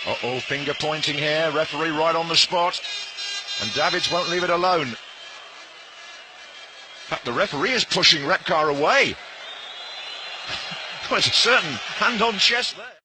Uh-oh, finger pointing here. Referee right on the spot. And Davids won't leave it alone. In fact, the referee is pushing Repcar away. There's a certain hand on chest there.